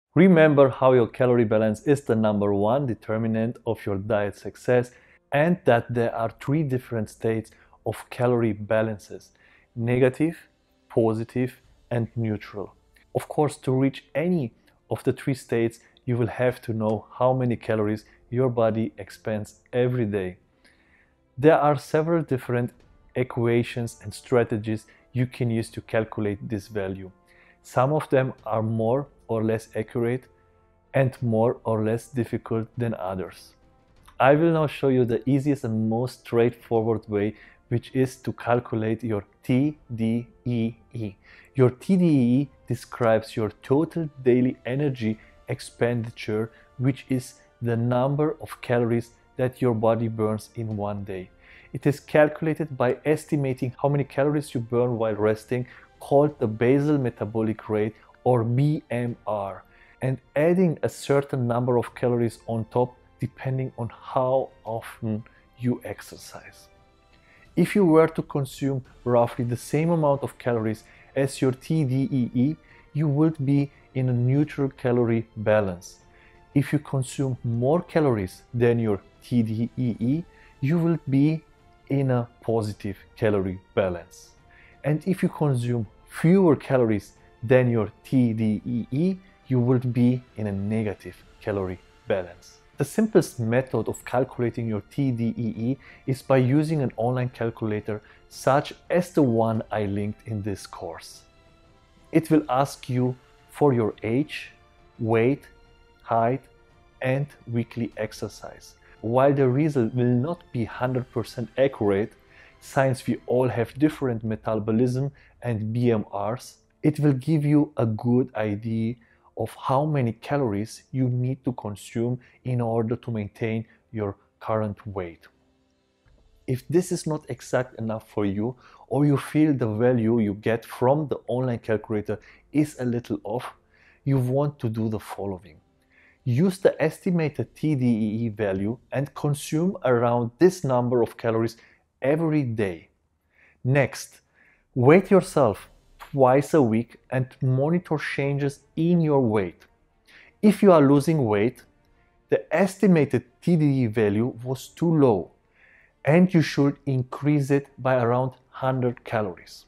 Remember how your calorie balance is the number one determinant of your diet success, and that there are three different states of calorie balances: negative, positive, and neutral. Of course, to reach any of the three states, you will have to know how many calories your body expends every day. There are several different equations and strategies you can use to calculate this value. Some of them are more or less accurate and more or less difficult than others. I will now show you the easiest and most straightforward way, which is to calculate your TDEE. Your TDEE describes your total daily energy expenditure, which is the number of calories that your body burns in one day. It is calculated by estimating how many calories you burn while resting, called the basal metabolic rate, or BMR, and adding a certain number of calories on top depending on how often you exercise. If you were to consume roughly the same amount of calories as your TDEE, you would be in a neutral calorie balance. If you consume more calories than your TDEE, you will be in a positive calorie balance. And if you consume fewer calories than your TDEE, you would be in a negative calorie balance. The simplest method of calculating your TDEE is by using an online calculator such as the one I linked in this course. It will ask you for your age, weight, height, and weekly exercise. While the result will not be 100% accurate, since we all have different metabolism and BMRs, it will give you a good idea of how many calories you need to consume in order to maintain your current weight. If this is not exact enough for you, or you feel the value you get from the online calculator is a little off, you want to do the following. Use the estimated TDEE value and consume around this number of calories every day. Next, weigh yourself twice a week and monitor changes in your weight. If you are losing weight, the estimated TDEE value was too low and you should increase it by around 100 calories.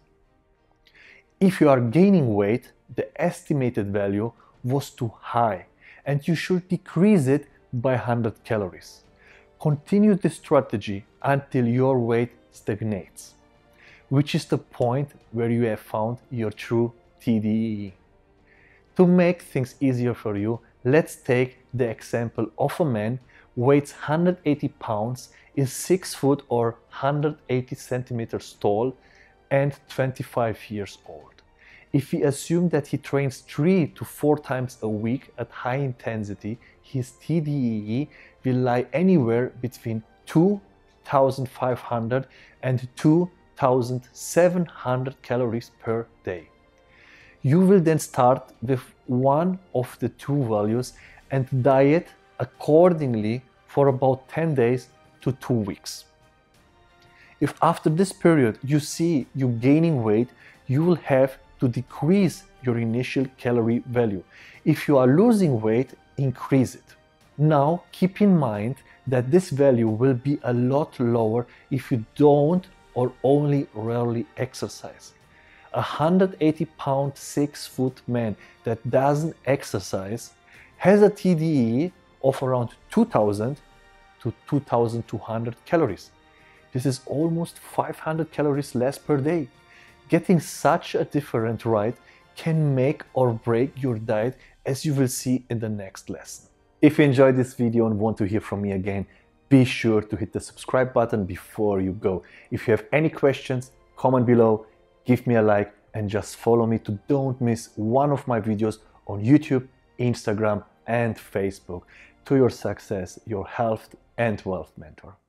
If you are gaining weight, the estimated value was too high and you should decrease it by 100 calories. Continue this strategy until your weight stagnates, which is the point where you have found your true TDEE. To make things easier for you, let's take the example of a man who weighs 180 pounds, is 6 foot or 180 centimeters tall, and 25 years old. If we assume that he trains 3 to 4 times a week at high intensity, his TDEE will lie anywhere between 2,500 and 2,700 calories per day. You will then start with one of the two values and diet accordingly for about 10 days to 2 weeks. If after this period you see you gaining weight, you will have to decrease your initial calorie value. If you are losing weight, increase it. Now keep in mind that this value will be a lot lower if you don't or only rarely exercise. A 180-pound, 6-foot man that doesn't exercise has a TDEE of around 2,000 to 2,200 calories. This is almost 500 calories less per day. Getting such a different right can make or break your diet, as you will see in the next lesson. If you enjoyed this video and want to hear from me again, be sure to hit the subscribe button before you go. If you have any questions, comment below, give me a like, and just follow me to don't miss one of my videos on YouTube, Instagram, and Facebook. To your success, your health and wealth mentor.